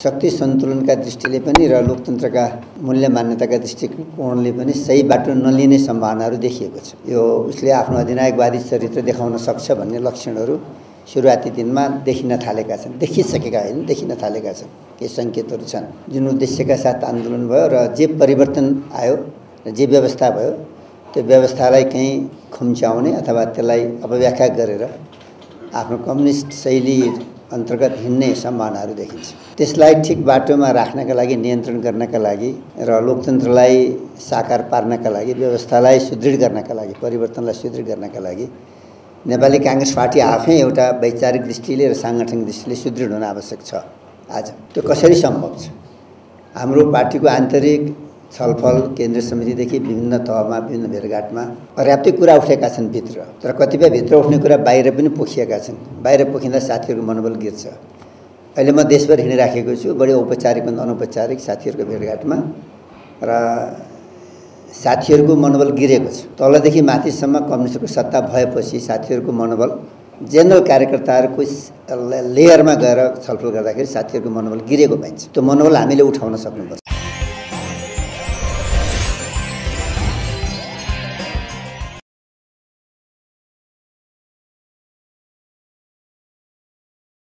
शक्ति सन्तुलनका दृष्टिले पनि र लोकतन्त्रका मूल्य मान्यताका दृष्टिकोणले पनि सही बाटो नलिने सम्भावनाहरू देखिएको छ। यो उसले आफ्नो अधिनायकवादी चरित्र देखाउन सक्छ भन्ने लक्षणहरू सुरुवाती दिनमा देखिन थालेका छन्। देखिसकेका होइन, देखिन थालेका छन्। केही सङ्केतहरू छन्। जुन उद्देश्यका साथ आन्दोलन भयो र जे परिवर्तन आयो र जे व्यवस्था भयो त्यो व्यवस्थालाई कहीँ खुम्च्याउने अथवा त्यसलाई अपव्याख्या गरेर आफ्नो कम्युनिस्ट शैली अन्तर्गत हिँड्ने सम्भावनाहरू देखिन्छ। त्यसलाई ठिक बाटोमा राख्नका लागि, नियन्त्रण गर्नका लागि र लोकतन्त्रलाई साकार पार्नका लागि, व्यवस्थालाई सुदृढ गर्नका लागि, परिवर्तनलाई सुदृढ गर्नका लागि नेपाली काङ्ग्रेस पार्टी आफै एउटा वैचारिक दृष्टिले र साङ्गठनिक दृष्टिले सुदृढ हुन आवश्यक छ। आज त्यो कसरी सम्भव छ? हाम्रो पार्टीको आन्तरिक छलफल केन्द्रीय समितिदेखि विभिन्न तहमा, विभिन्न भेटघाटमा पर्याप्तै कुरा उठेका छन् भित्र, तर कतिपय भित्र उठ्ने कुरा बाहिर पनि पोखिएका छन्। बाहिर पोखिँदा साथीहरूको मनोबल गिर्छ। अहिले म देशभर हिँडिराखेको छु, बढी औपचारिक भन्दा अनौपचारिक साथीहरूको भेटघाटमा, र साथीहरूको मनोबल गिरेको छ। तलदेखि माथिसम्म कम्युनिस्टको सत्ता भएपछि साथीहरूको मनोबल, जेनरल कार्यकर्ताहरूको लेयरमा गएर छलफल गर्दाखेरि साथीहरूको मनोबल गिरेको पाइन्छ। त्यो मनोबल हामीले उठाउन सक्नुपर्छ।